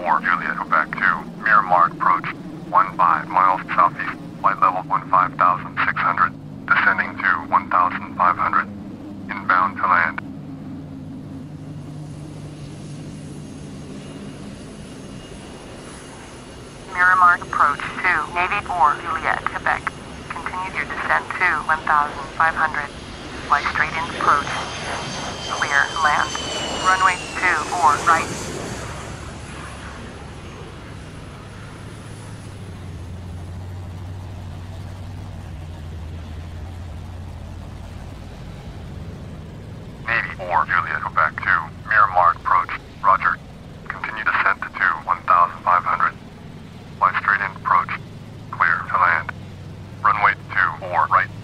4 Juliet, Quebec to Miramar approach 15 miles southeast, flight level 15,600, descending to 1,500, inbound to land. Miramar approach to Navy 4 Juliet, Quebec. Continue your descent to 1,500. Fly straight in approach. Clear land. Runway 24 right. Navy 4 Juliet, Quebec to Miramar approach. Roger. Continue descent to 1,500. Fly straight in approach. Clear to land. Runway 24 right.